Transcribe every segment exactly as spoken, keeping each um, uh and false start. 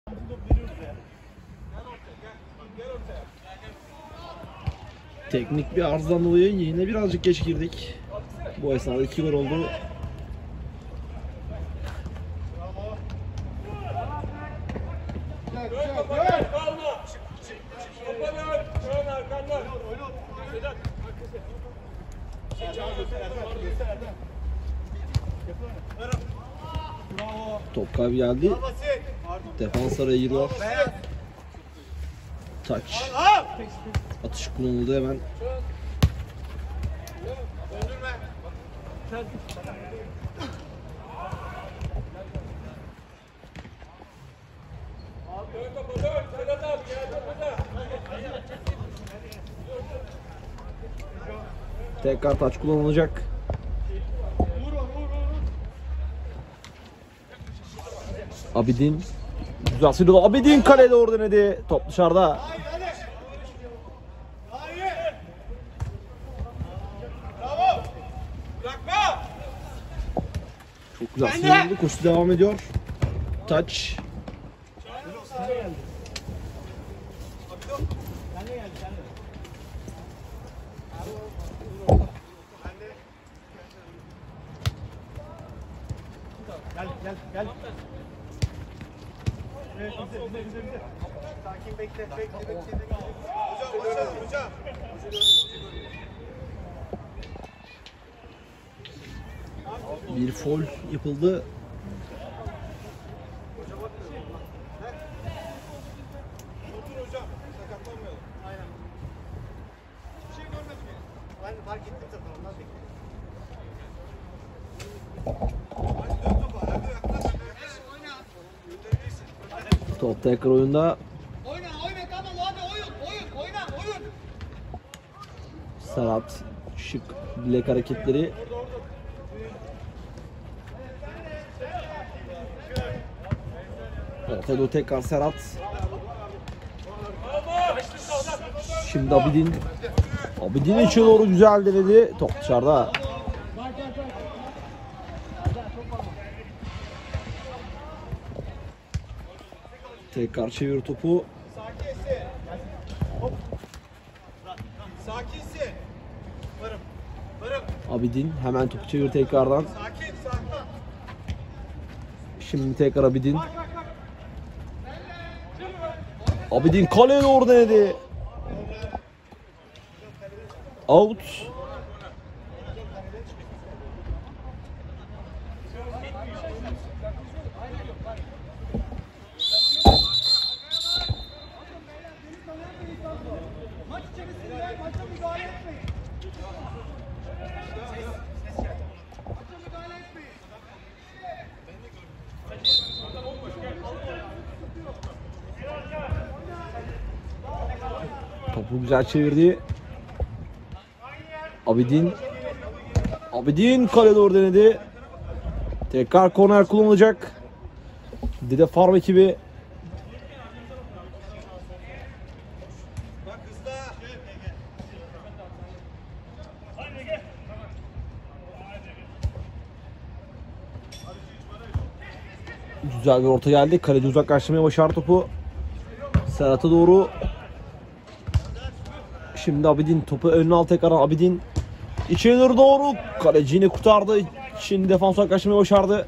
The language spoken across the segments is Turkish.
Teknik bir arızadan dolayı yine birazcık geç girdik. Bu esnada iki gol oldu. Top kaybı geldi. Defans araya giriyor. Touch. Atış kullanıldı hemen. Tekrar taç kullanılacak. Abidin güzel sıyrıldı. Abidin kaleye doğru denedi. Top dışarıda. Çok güzel sıyrıldı. Koşu devam ediyor. Taç. Gel gel gel. Evet, bize bize bize bize. Sakin bekle bekle bekle. Hocam hocam hocam. Bir foul yapıldı. Otur hocam. Sakatlanmayalım. Aynen. Bir şey görmedim ya. Ben fark ettim zaten ondan bekliyorum. Top tekrar oyunda. Oyna oyna tamam hadi oyun oyun oyna oyun. Serhat şık bilek hareketleri. Ortaya doğru tekrar Serhat. Şimdi Abidin. Abidin içe doğru güzel denedi. Top dışarıda. Tekrar çevir topu. Sakinsin. Hop. Sakinsin. Varım. Varım. Abidin hemen topu çevir tekrardan. Sakin sakin. Şimdi tekrar Abidin. Abidin kaleye doğru denedi. Out. Maç içerisinde maça müdahale etmeyin. Maça müdahale etmeyin. Topu güzel çevirdi. Abidin. Abidin kaleye doğru denedi. Tekrar korner kullanılacak. Dede Farm ekibi. Bak hızlı. Güzel bir orta geldi. Kaleci uzaklaştırmaya başardı topu. Serhat'a doğru. Şimdi Abidin topu önüne al tekrar Abidin. İçeri doğru. Kaleci yine kurtardı. Şimdi defans uzaklaştırmaya başardı.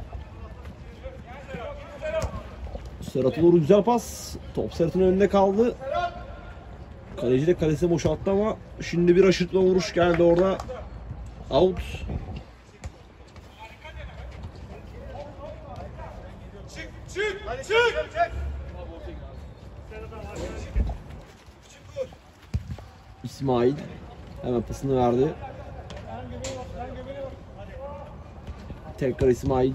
Serhat'a doğru güzel pas. Top Serhat'ın önünde kaldı. Kaleci de kalesini boşalttı ama şimdi bir aşırtma vuruş geldi orada. Out. Çık çık hadi çık. Çık. İsmail hemen pasını verdi. Tekrar İsmail.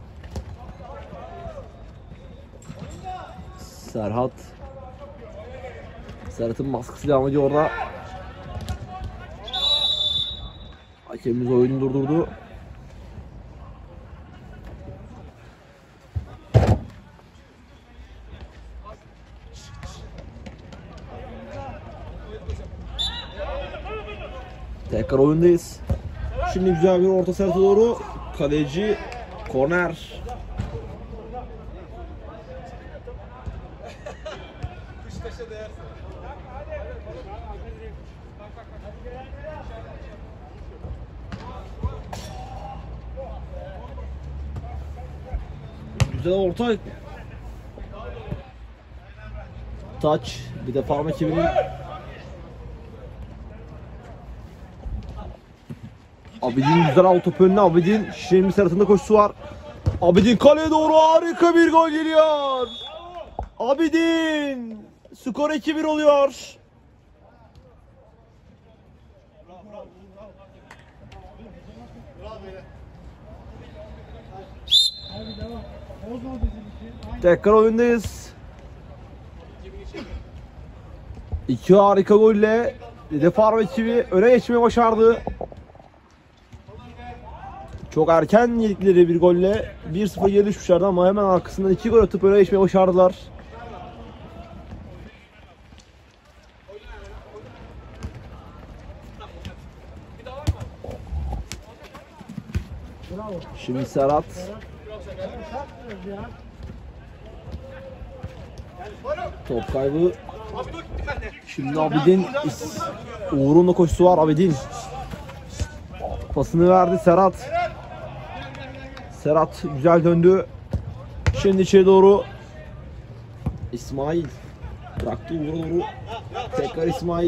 Serhat. Serhat'ın baskısı devam ediyor orada. Hakemimiz oyunu durdurdu. Tekrar oyundayız. Şimdi güzel bir orta Serhat'a doğru. Kaleci korner. Beşiktaş'a değersin. Güzel orta. Taç. Bir de Farm ekibinin Abidin güzel al topu önüne. Abidin şişenin bir tarafında koşusu var. Abidin kaleye doğru harika bir gol geliyor. Abidin. Skor iki bir oluyor. Tekrar oyundayız. İki harika golle de Farm ekibi öne geçmeyi başardı. Çok erken yedikleri bir golle bir sıfır geri düşmüşlerdi ama hemen arkasından iki gol atıp öne geçmeyi başardılar. Şimdi Serhat. Top kaybı. Şimdi Abidin. Uğur'un da koşusu var. Abidin. Pasını verdi Serhat. Serhat güzel döndü. Şimdi içeri doğru. İsmail. Bıraktı Uğur'a doğru. Tekrar İsmail.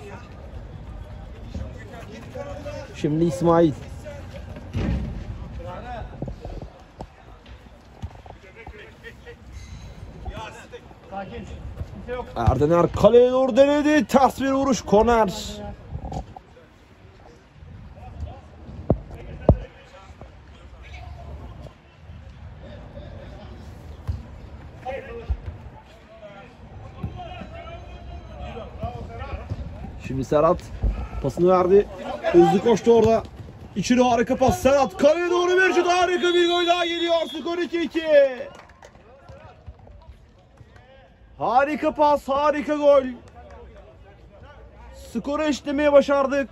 Şimdi İsmail. Erdener kaleye doğru denedi. Ters bir vuruş. Korner. Şimdi Serhat pasını verdi. Hızlı koştu orada. İçeri harika pas. Serhat kaleye doğru bir şut. Harika bir gol daha geliyor. Skor iki iki. Harika pas, harika gol. Skoru eşitlemeye başardık.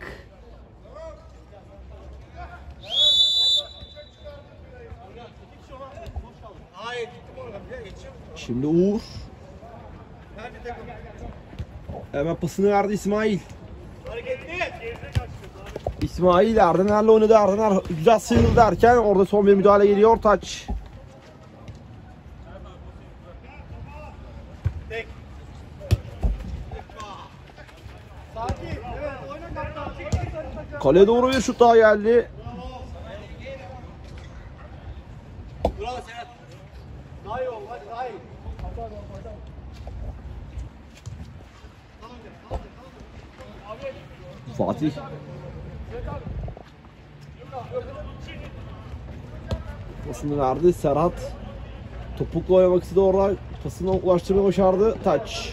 Şimdi Uğur. Hemen pasını verdi İsmail. İsmail Erdener'le oynadı. Erdener güzel sıyrıldı derken orada son bir müdahale geliyor. Taç. Kaleye doğru bir şut daha geldi. Bravo Serhat. Daha iyi ol, hadi daha iyi. Fatih. Pasını verdi Serhat. Topukla oynamak istedi orada. Pasını ulaştırmayı başardı. Taç.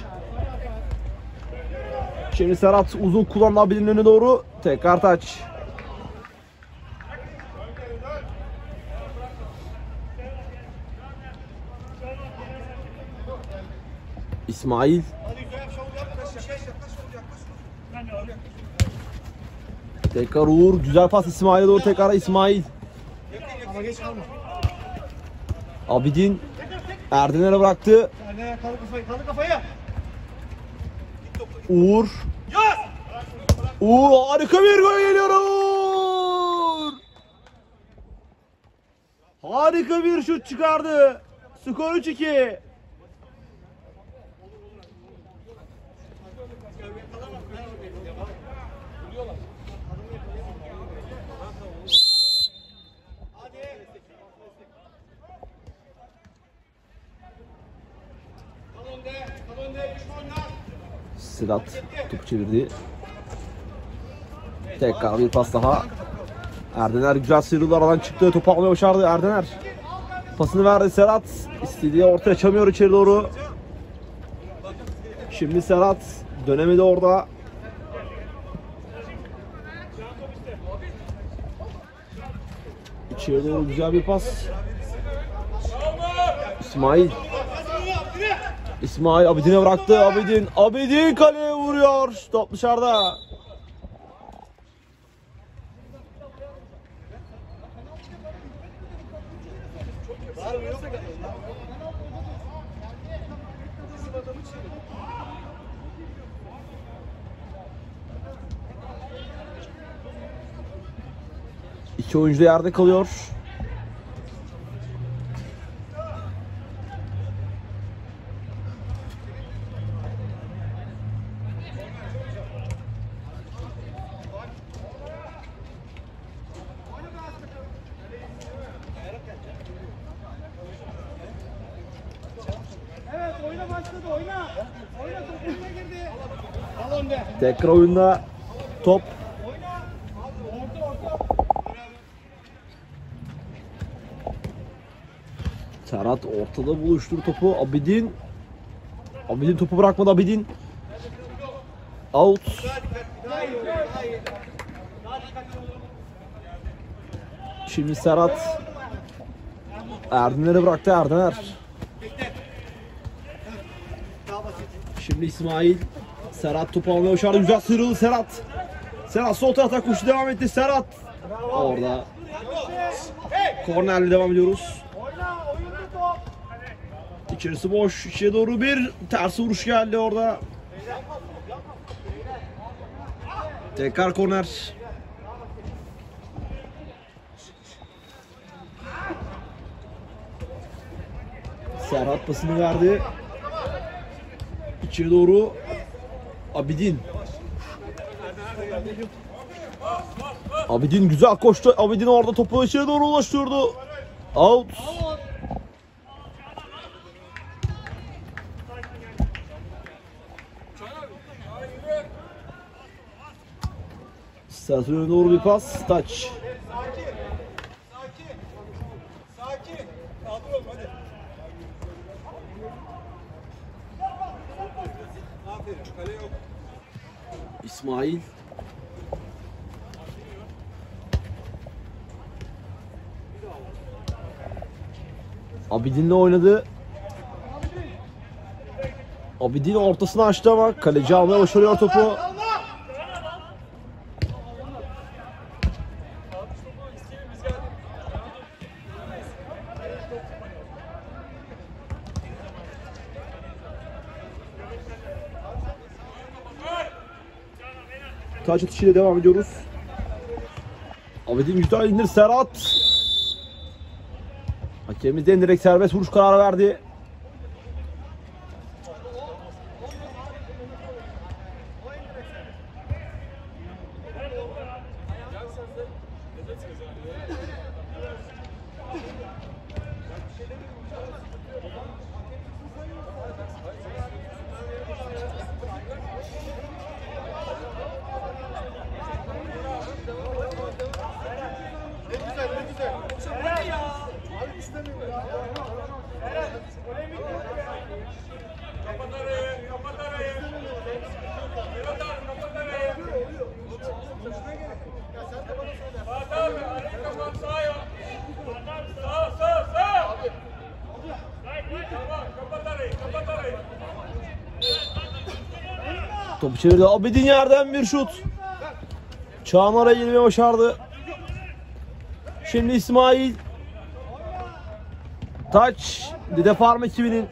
Şimdi Serhat uzun kullandı Abidin'in önüne doğru. Tekrar taç. İsmail. Tekrar Uğur. Güzel pas İsmail'e doğru. Tekrar İsmail. Ama geç kalma. Abidin Erdener'e bıraktı. Erdener kaldı kafayı, kaldı kafayı. Uğur. Uğur harika bir gol geliyor Uğur. Harika bir şut çıkardı. Skor üç iki. Sedat top çevirdi. Tekrar bir pas daha. Erdener güzel sıyrıldı, aradan çıktı. Topu almaya başardı Erdener. Pasını verdi Serhat. İstediği ortaya açamıyor içeri doğru. Şimdi Serhat dönemedi orada. İçeri doğru güzel bir pas. İsmail. İsmail Abidin'e bıraktı. Abidin. Abidin kaleye vuruyor. Top dışarıda. İki oyuncu da yerde kalıyor. Evet, oyuna başladı, oyna. Oyna, top oyuna girdi. Al önde. Tekrar oyunda top. Oyna. Orta, orta. Serhat ortada buluşturdu topu. Abidin. Abidin topu bırakmadı. Abidin. Out. Daha iyi, daha iyi. Daha dikkatli olun. Şimdi Serhat Erdener'e bıraktı. Erdener. Bekle. Daha basit. Şimdi İsmail. Serhat topu almaya başardı. Güzel sıyrıldı Serhat. Serhat sol tarafa koşu devam etti. Serhat. Orada. Kornerle devam ediyoruz. Oyna, oyunda top. İçerisi boş. İçeri doğru bir ters vuruş geldi orada. Tekrar korner. Serhat pasını verdi. İçeri doğru Abidin. Abidin güzel koştu. Abidin orada topu içeri doğru ulaştırdı. Out. Serhat'a doğru bir pas. Touch. Sakin. Sakin. Sakin. Kaldır oğlum hadi. Aferin. Kale yok. İsmail. Abidin'le oynadı. Abidin ortasını açtı ama kaleci almaya başarıyor topu. Taç atışıyla devam ediyoruz. Abidin güzel indir Serhat. Hakemimizden direkt serbest vuruş kararı verdi. Ne güzel, ne güzel. Serhat ya. Abi istemiyorum ya. Serhat. Polemik yok ya. Kapat arayı, kapat arayı. Serhat abi, kapat arayı. Ya sen de bana söyle. Fatih abi, arayı kapat, sağa yap. Sağ, sağ, sağ. Tamam, kapat arayı, kapat arayı. Topu çevirdi. Abidin yerden bir şut. Çağan araya girmeye başardı. Şimdi İsmail. Taç. Dide Farm ekibinin.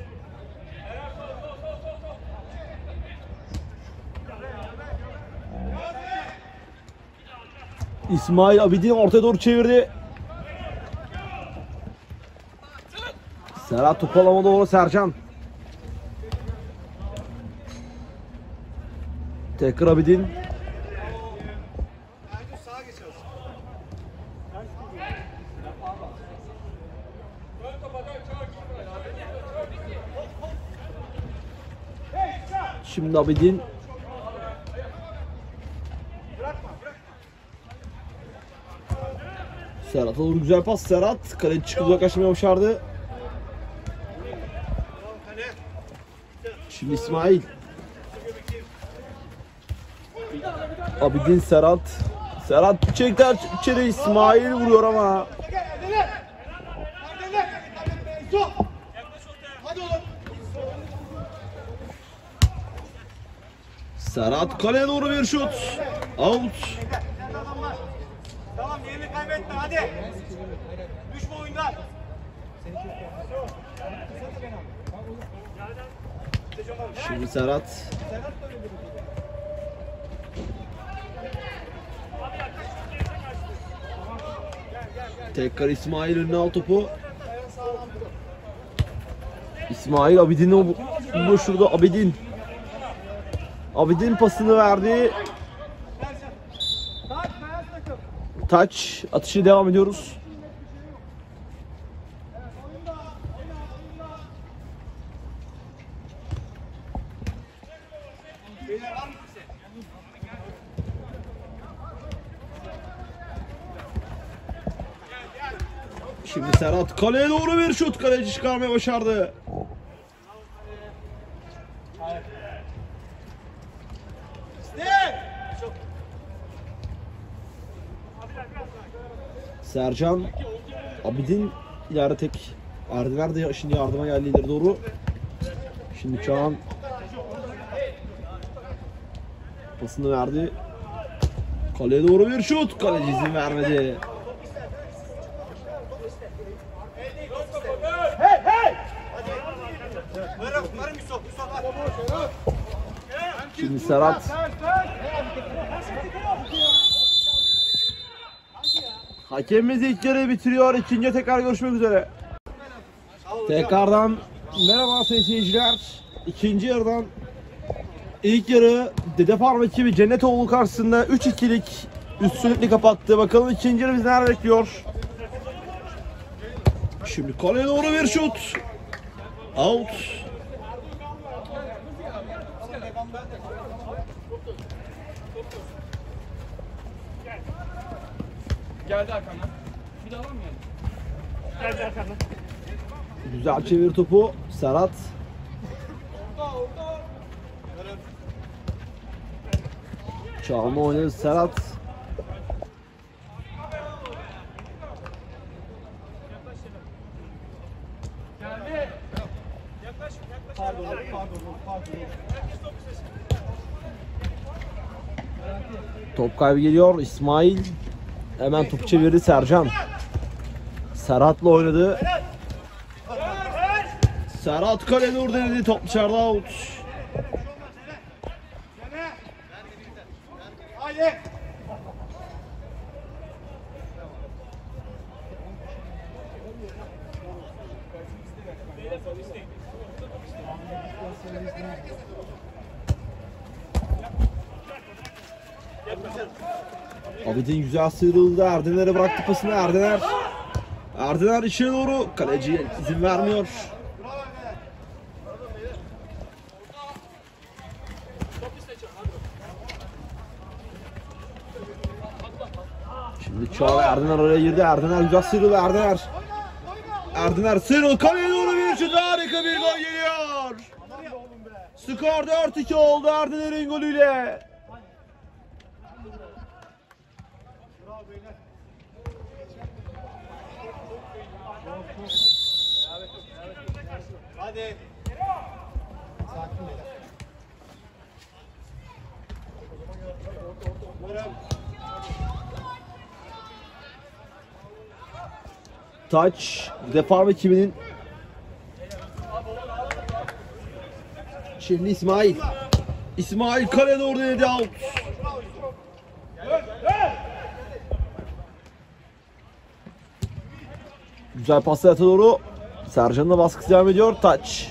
İsmail Abidin ortaya doğru çevirdi. Serhat topu alama doğru Sercan. Tekrar Abidin. Sağa geçiyoruz. Şimdi Abidin. Serhat'a doğru güzel pas. Serhat kaleci çıkıp uzaklaşmaya başardı. Şimdi İsmail. Abidin Serhat. Serhat çekti içeri, İsmail vuruyor ama. Serhat kaleye doğru bir şut. Out. Tamam, yerini kaybetme hadi. Düşme oyundan. Şimdi Serhat. Tekrar İsmail önüne al topu. İsmail Abidin'i buluşturdu. Abidin. Abidin pasını verdi. Taç. Atışı devam ediyoruz. Şimdi Serhat kaleye doğru bir şut. Kaleci çıkarmaya başardı. Sercan Abidin ileride tek. Erdiler de şimdi yardıma geldi ileri doğru. Şimdi Çağan pasını verdi. Kaleye doğru bir şut. Kaleci izin vermedi. Şimdi Serhat. Hakemimiz ilk yarıyı bitiriyor. İkinciye tekrar görüşmek üzere. Tekrardan merhaba sayın seyirciler. İkinci yarıdan ilk yarı Dede Farm ekibi Cennetoğlu karşısında üç ikilik üstünlükle kapattı. Bakalım ikinci yarı bizi neler bekliyor. Şimdi kaleye doğru bir şut. Out. Geldi arkandan. Bir daha var mı yani? Geldi arkandan. Güzel çevir topu. Serhat. Çalma oynadı Serhat. Geldi. Yaklaş, yaklaş. Pardon, pardon, pardon. Top kaybı geliyor. İsmail hemen top çevirdi Sercan. Serhat'la oynadı. Serhat kaleye doğru denedi. Top dışarıda out. Haydi. Abidin güzel sıyrıldı. Erdener'e bıraktı pasını. Erdener. Erdener içeri doğru. Kaleci izin vermiyor. Şimdi Çağla Erdener oraya girdi. Erdener güzel sıyrıldı. Erdener. Erdener sıyrıldı. Kaleye doğru bir şut. Harika bir gol geliyor. Skor dört iki oldu Erdener'in golüyle. Hadi. Sakin beyler. Taç, Defarm ekibinin. Şimdi İsmail. İsmail kaleye doğru denedi, out. Güzel pasla yata doğru. Sercan'ın da baskısı devam ediyor. Taç.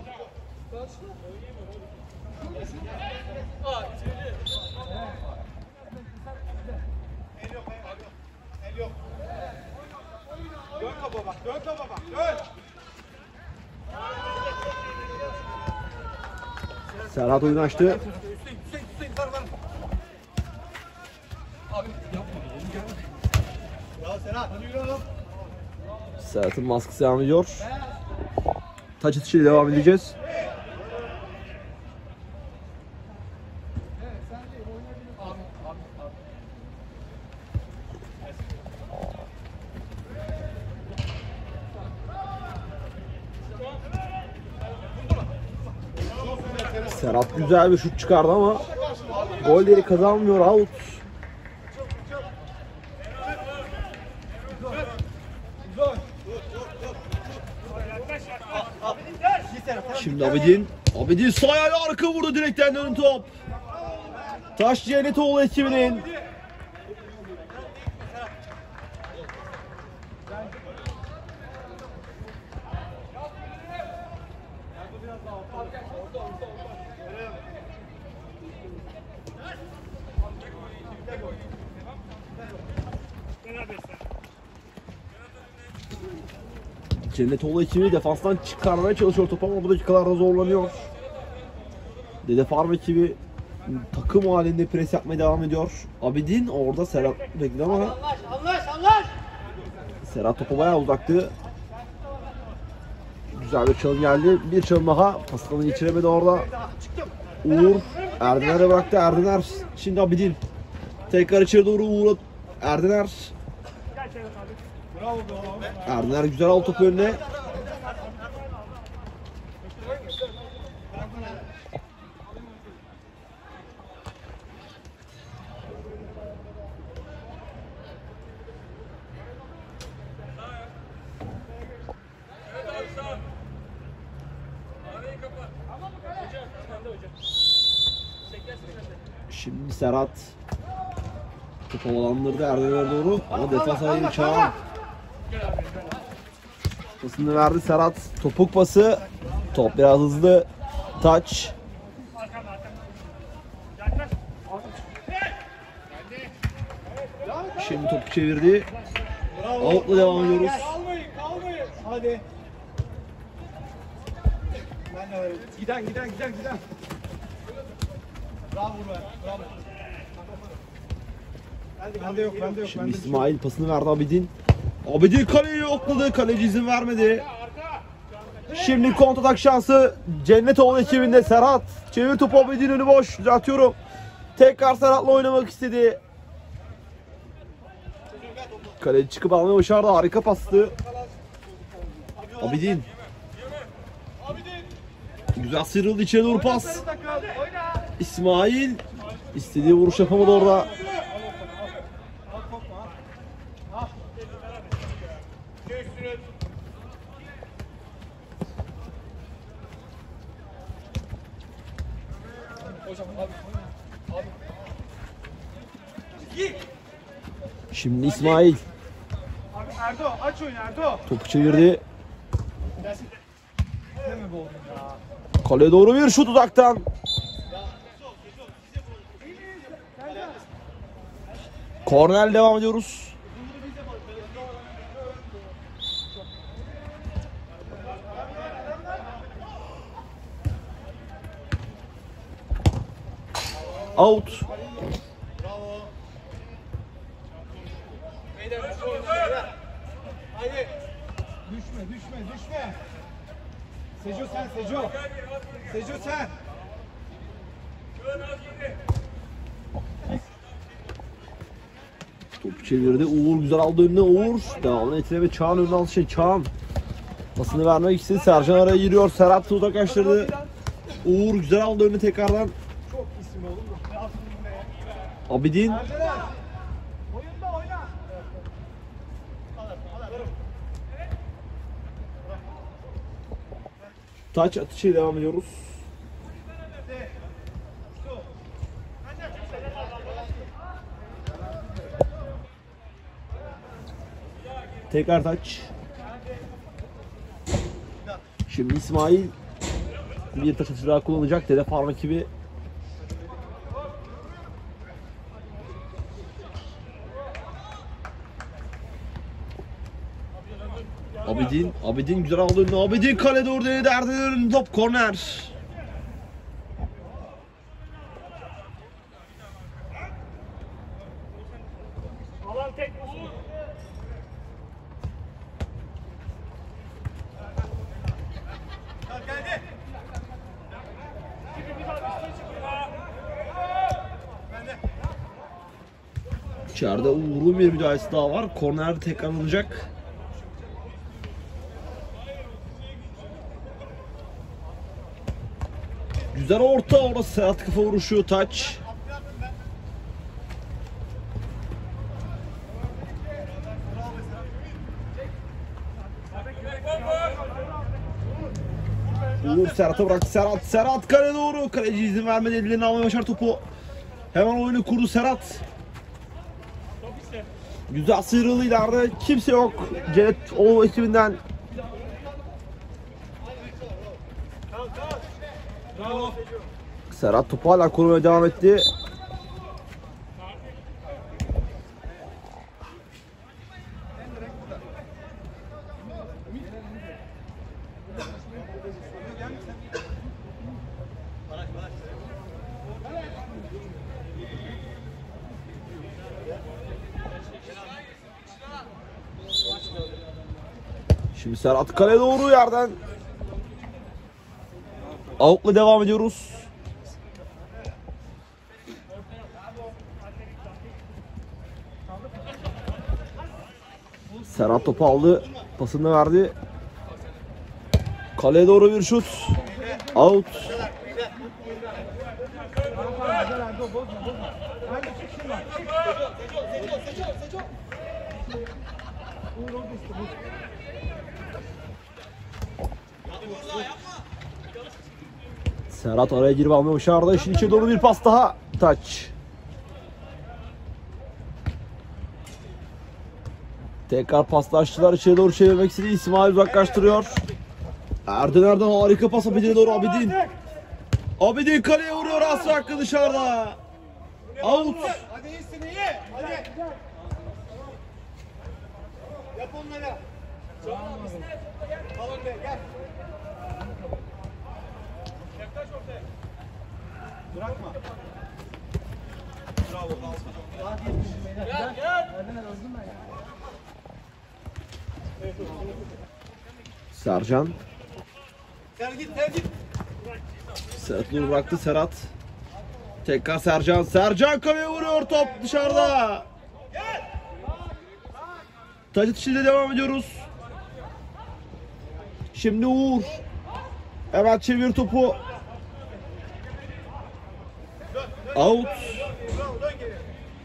Dön topa bak, dön topa bak, dön. Serhat oyunu açtı. Hüseyin, Hüseyin, Hüseyin, var var. Abi yapma, oğlum gelme. Bravo Serhat, hadi yürü oğlum. Serhat'ın baskısı devam ediyor. Taç atışıyla devam edeceğiz. Serhat güzel bir şut çıkardı ama golleri kazanmıyor, out. Şimdi Abidin. Abidin sağ ayağıyla arka vurdu, direkten dönün top. Taş Cennetoğlu ekibinin. Cennetoğlu ekibi defanstan çıkarmaya çalışıyor topu ama bu dakikalarda zorlanıyor. Dede Farm ekibi takım halinde pres yapmaya devam ediyor. Abidin orada Serhat bekledi ama Anlaş, anlaş, anlaş. Serhat topu bayağı uzaktı. Güzel bir çalım geldi. Bir çalım daha. Paskal'ı geçiremedi orada. Uğur Erdener'e bıraktı. Erdener şimdi Abidin. Tekrar içeri doğru Uğur Erdener. Erdener güzel aldı topu önüne. Şimdi Serhat topu havalandırdı Erdener'e doğru ama defans ayını Çağan pasını verdi Serhat, topuk pası, top biraz hızlı, taç. Şimdi topu çevirdi, out'la devam ediyoruz. Kalmayın, kalmayın. Hadi. Ben de varım. Giden, giden, giden, giden. Bravo be, bravo. Bende yok, bende yok. Şimdi İsmail pasını verdi Abidin. Abidin kaleyi yokladı, kaleci izin vermedi. Şimdi kontratak şansı Cennetoğlu ekibinde. Serhat çevir topu, Abidin önü boş, düzeltiyorum. Tekrar Serhat'la oynamak istedi. Kaleci çıkıp almayı başardı, harika pastı. Abidin. Güzel sıyrıldı, içeri doğru pas. İsmail istediği vuruş yapamadı orada. Şimdi İsmail Abi Erdo, aç oyunu Erdo. topu çevirdi. Ne mi bu oğlum ya? Kaleye doğru bir şut uzaktan. Korner devam ediyoruz. Out. Haydi. Düşme, düşme, düşme. Seco sen, Seco. Seco sen. Topu çevirdi. Uğur güzel aldı önüne. Uğur devamını etireme Çağan önüne aldı. Şey Çağan pasını vermek istedi. Sercan araya giriyor. Serhat da uzaklaştırdı. Uğur güzel aldı önüne tekrardan. Çok isim oğlum. Ne yaptın be? Abidin. Erdeler. Oyunda oyna. Taç atışıyla devam ediyoruz. Tekrar taç. Şimdi İsmail bir taç atışı daha kullanacak. Dede Farm ekibi. Abidin, Abidin güzel aldı önüne. Abidin kale doğru denedi. Erdener'in top korner. Alan tek. Geldi. İçeride Uğur'un bir müdahalesi daha var. Korner tekrar alınacak. Güzel orta, orası Serhat kafa vuruşu, taç. Uğur Serhat'a bıraktı. Serhat, Serhat kale doğru. Kaleci izin vermedi, ellerini almaya başar topu. Hemen oyunu kurdu Serhat. Güzel sıyrıldı ileride. Kimse yok. Cennetoğlu ekibinden. Bravo. Serhat topu hala korumaya devam etti. Şimdi Serhat kaleye doğru yerden. Avukla devam ediyoruz. Serhat topu aldı. Pasını verdi. Kaleye doğru bir şut. Out. Serhat araya girip almaya başardı. İşin içine doğru bir pas daha. Taç. Tekrar paslaştılar. İçeri doğru çevirmek istedi. İsmail uzaklaştırıyor. Erdener'den harika pas Abidin'e doğru. Abidin. Abidin kaleye vuruyor. Aslı hakkı dışarıda. Out. Hadi iyisin iyi. Hadi. Yap onları. Al oraya gel. Yaklaş ortaya. Bırakma. Bravo. Gel gel. Sercan. Gel git gel git. Serhat Nur bıraktı. Serhat. Tekrar Sercan. Sercan kaleye vuruyor. Top dışarıda. Taç atışıyla devam ediyoruz. Şimdi Uğur. Evet çevir topu. Out. Bravo dön geri.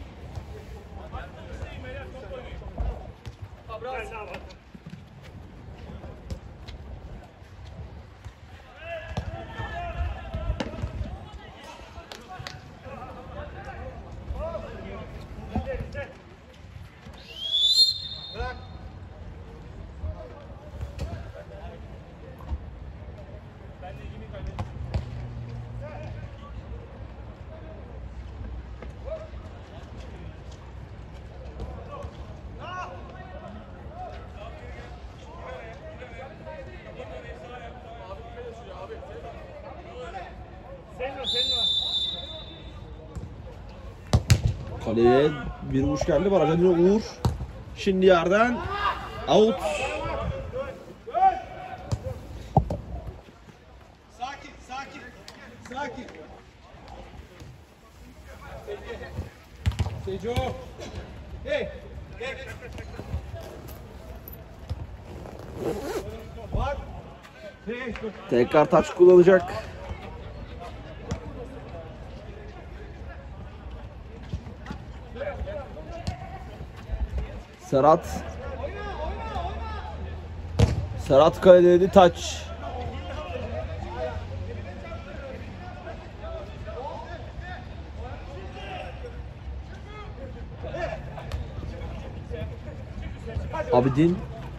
Bırak. Kaleye bir vuruş geldi. Baraja dönüyor Uğur. Şimdi yerden. Out. Sakin sakin. Sakin. Seco. Hey. Gel gel. Var. Hey. Tekrar taç kullanacak. Serhat. Serhat kaleledi taç. Abidin.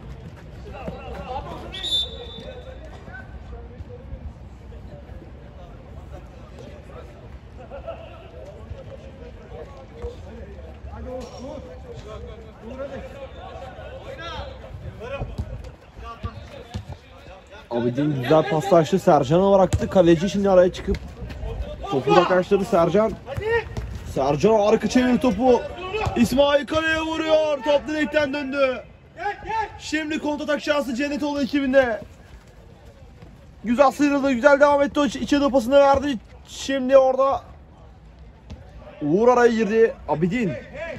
Abidin güzel paslaştı. Sercan'a bıraktı. Kaleci şimdi araya çıkıp topu uzaklaştırdı Sercan. Sercan harika çevir topu. İsmail kaleye vuruyor. Top direkten döndü. Gel gel. Şimdi kontratak şansı Cennetoğlu ekibinde. Güzel sıyrıldı. Güzel devam etti. O iç- içeri pasını verdi. Şimdi orada Uğur araya girdi. Abidin.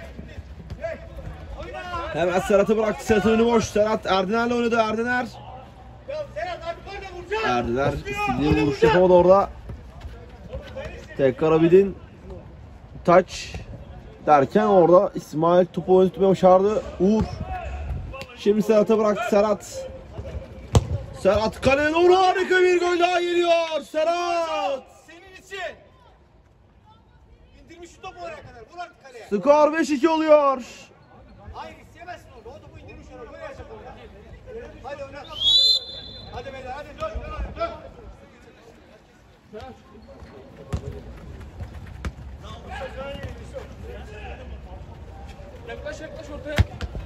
Hemen Serhat'ı bıraktı. Serhat'ın önü boş. Serhat Erdener'le oynadı. Erdener. Ya Serhat abi böyle vuracağım. Erdener istediği vuruş yapamadı orada. Tekrar Abidin. Taç derken orada İsmail topu oynatmaya başardı. Uğur. Şimdi Serhat'a bıraktı Serhat. Serhat kaleye doğru harika bir gol daha geliyor. Serhat. Senin için. İndirmiş şu topu oraya kadar. Vur artık kaleye. Skor beş iki oluyor. Hayır isteyemezsin orada. O topu indirmiş oraya. Böyle yapacak orada. Hadi oyna. Hadi beyler hadi dön dön dön. Yaklaş yaklaş ortaya.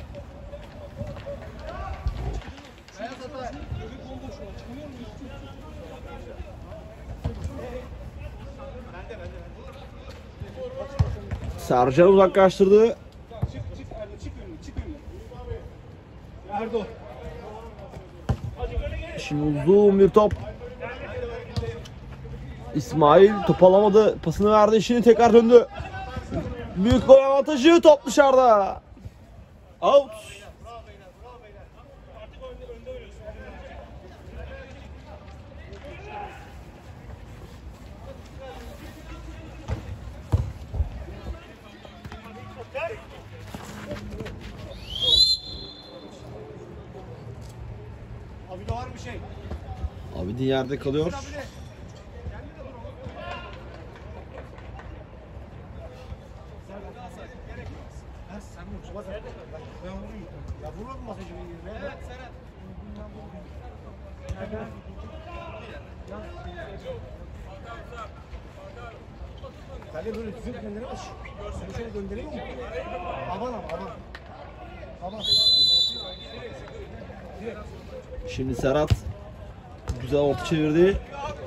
Sercan uzaklaştırdı. Çık çık Erdo çık önüne çık önüne. Erdo. Şimdi uzun bir top. İsmail top alamadı. Pasını verdi. Şimdi tekrar döndü. Büyük gol avantajı. Top dışarıda. Out. Abi de var bir şey. Abi yerde kalıyor. Sen vur. Bak ben vurayım. Ya vurma bu masajını yerine. Evet Serhat. Kale böyle düzgün kendine baş. Seni şöyle göndereyim mi? Aman ama aman. Aman. Şimdi Serhat güzel orta çevirdi.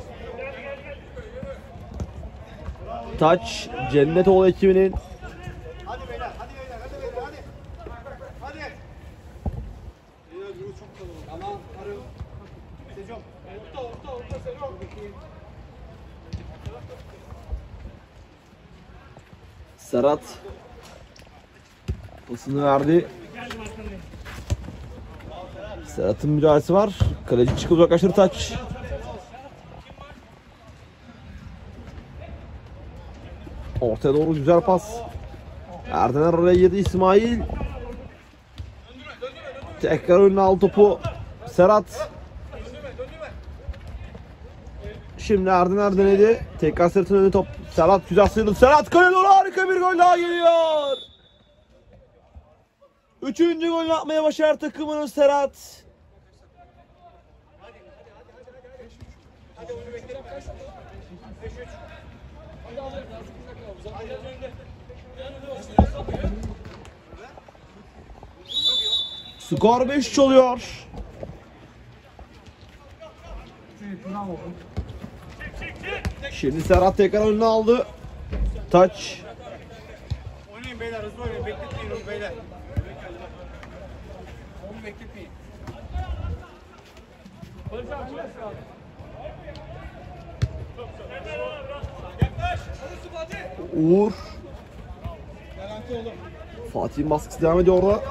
Taç Cennetoğlu ekibinin Hadi beyler, hadi beyler, hadi beyler, hadi. Hadi. Beyler yürü çok kalabalık. Tamam, arıyorum. Sezon. Orta, orta, orta Sezon. Serhat pasını verdi. Serhat'ın müdahalesi var. Kaleci çıkıp uzaklaştırdı Taç. Ortaya doğru güzel pas. Erdener oraya girdi İsmail. Tekrar önüne aldı topu. Serhat. Şimdi Erdener denedi. Tekrar Serhat'ın önüne top. Serhat güzel sıyrıldı. Serhat kaleye doğru harika bir gol daha geliyor. Üçüncü golünü atmaya başardı takımının Serhat. Hadi onu bekleyelim. beş üç. Skor beş üç oluyor. Şimdi Serhat tekrar önüne aldı. Taç. Oynayın beyler, hızlı oynayın. Bekletmeyin onu beyler. Onu bekletmeyin. Uğur. Garanti oğlum. Fatih'in baskısı devam ediyor orada.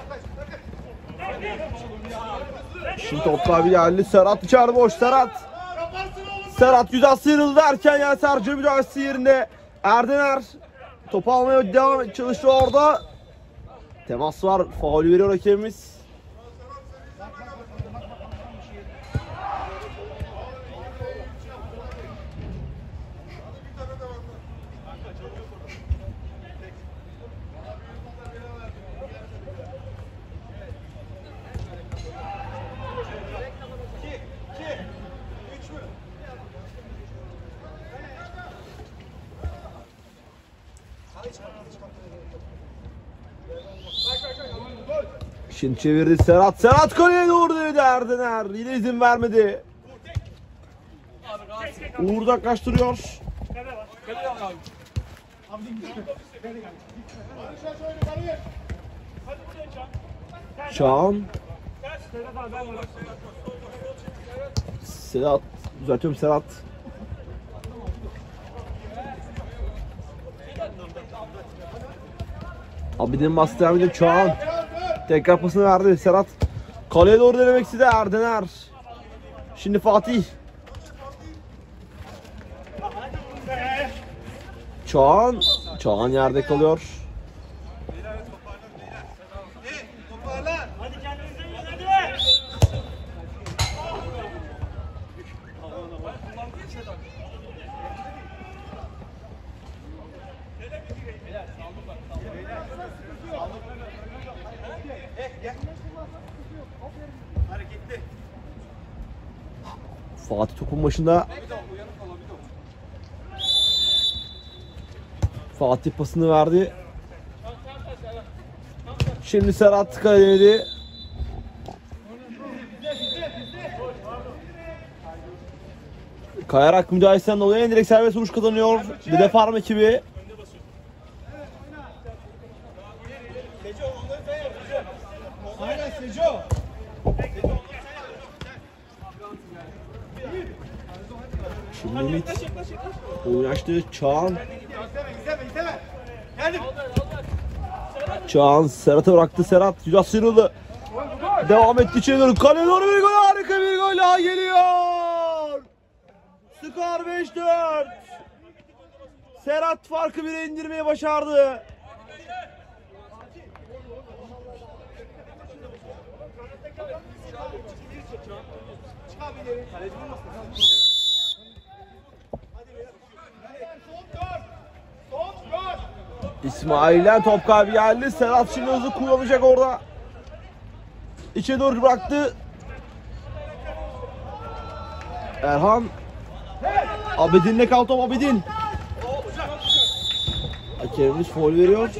Şimdi topla bir geldi. Serhat içeride boş. Serhat. Serhat güzel sıyrıldı derken yani Sercan müdahalesi yerinde. Erdener topu almaya devam et, çalıştı orada. Temas var. Faul veriyor hakemimiz. Şimdi çevirdi Serhat. Serhat kaleye doğru dedi Erdener. Yine izin vermedi. Uğur uzaklaştırıyor. Çağan. Serhat. Düzeltiyorum Serhat. Abidin bastı devam ediyor. Çağan. Tekrar pasını verdi Serhat. Kaleye doğru denemek istedi Erdener. Şimdi Fatih. Çağan. Çağan yerde kalıyor. Hadi kendinize iyi hadi. Fatih topun başında. Fatih pasını verdi. Şimdi Serhat kaledi. Kayarak müdahalesinden dolayı en direkt serbest vuruş kazanıyor. Dede Farm ekibi. Şimdi Ümit oyun açtı. Çağan. Çağan Serhat'a bıraktı. Serhat güzel sıyrıldı. Devam etti içeri doğru. Kaleye doğru bir gol. Harika bir gol daha geliyor. Skor beş dört. Serhat farkı bire indirmeyi başardı. İsmail'den top kaybı geldi. Serhat şimdi hızlı kullanacak orada. İçe doğru bıraktı. Erhan. Abidin'le kal top Abidin. Hakemimiz faul veriyor.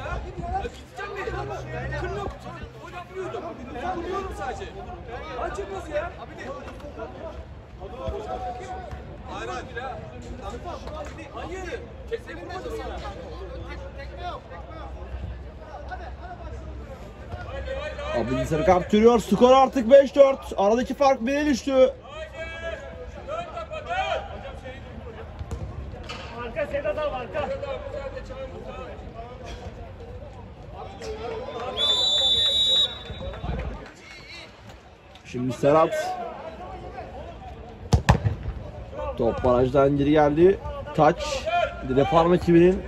Abidin sarı kart görüyor. Skor artık beş dört. Aradaki fark bire düştü. Arka Sedat al arka. Şimdi Serhat. Top barajdan geri geldi. Taç. Dede Farm ekibinin.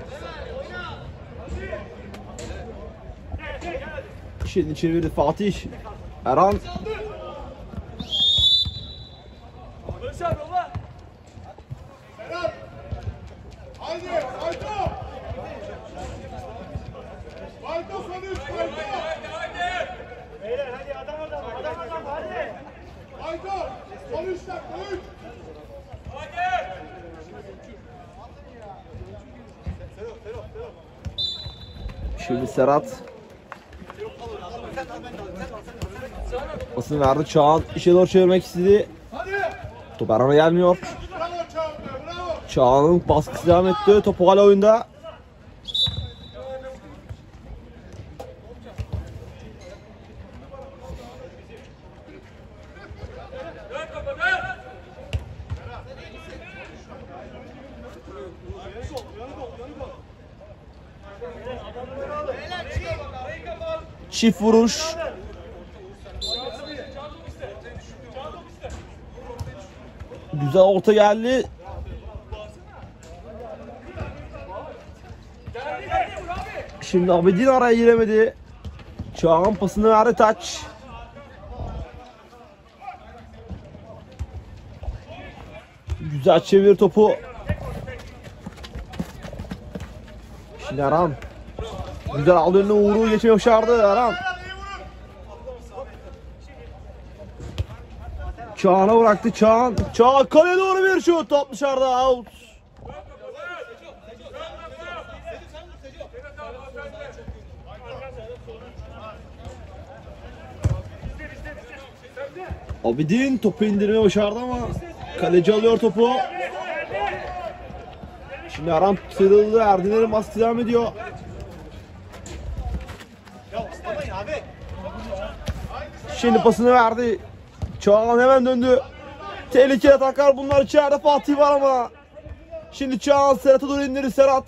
Şimdi çevirdi Fatih. Erhan. Haydi Ayto. Ayto sonuç Ayto. Beyler hadi adam adam adam adam hadi. Ayto sonuç dakika üç. Hadi. Şimdi Serhat. Pasını verdi. Çağan işe doğru çevirmek istedi. Top Erhan'a gelmiyor. Bravo Çağan bravo. Çağan'ın baskısı devam etti. Topu hala oyunda. Çift vuruş. Güzel orta geldi. Şimdi Abidin araya giremedi. Çağan pasını verdi Taç. Güzel çevir topu. Şimdi Erhan. Güzel aldı önüne Uğur'u geçmeyi başardı Erhan. Çağan'a bıraktı Çağan. Çağan kaleye doğru bir şut. Top dışarıda out. Abidin topu indirmeye başardı ama kaleci alıyor topu. Şimdi Erhan sıyrıldı. Erdiner'in baskısı devam ediyor. Şimdi pasını verdi. Çağan hemen döndü. Tehlikeli ataklar bunlar. İçeride Fatih var ama. Şimdi Çağan Serhat'a doğru indirir Serhat.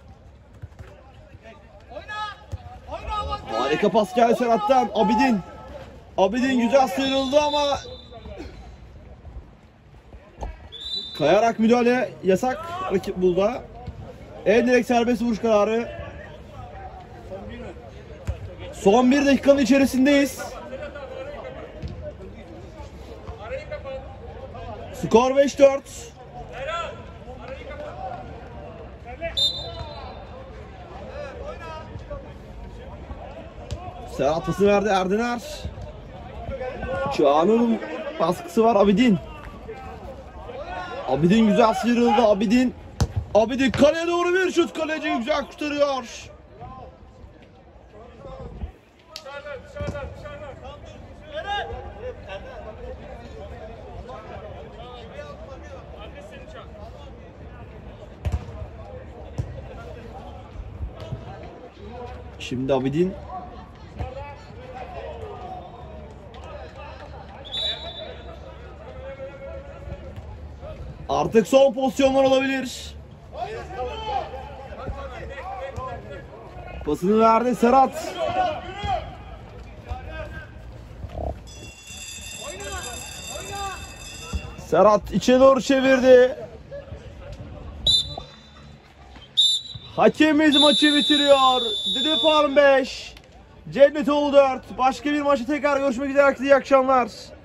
Harika pas geldi Serhat'tan. Abidin. Abidin güzel sıyrıldı ama kayarak müdahale yasak rakip bulda. En direkt serbest vuruş kararı. Son bir dakikanın içerisindeyiz. Skor beş dört. Serhat pası verdi Erdiner. Çağan'ın baskısı var Abidin. Abidin güzel sıyrıldı Abidin. Abidin kaleye doğru bir şut. Kaleci güzel kurtarıyor. Dışarıdan dışarıdan dışarıdan. Arkadaş seni çağır. Şimdi Abidin. Artık son pozisyonlar olabilir. Pasını verdi Serhat. Serhat içe doğru çevirdi. Hakemimiz maçı bitiriyor. Dede Farm beş, Cennet Oğlu dört. Başka bir maçta tekrar görüşmek üzere. Herkese iyi akşamlar.